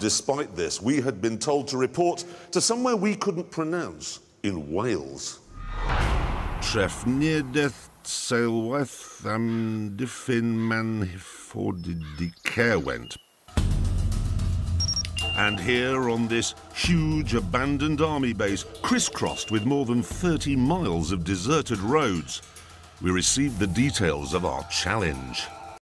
Despite this, we had been told to report to somewhere we couldn't pronounce in Wales. Trefniadaeth Seilwaith Amddiffyn Hyfforddi Caerwent. And here on this huge abandoned army base, crisscrossed with more than 30 miles of deserted roads, we received the details of our challenge.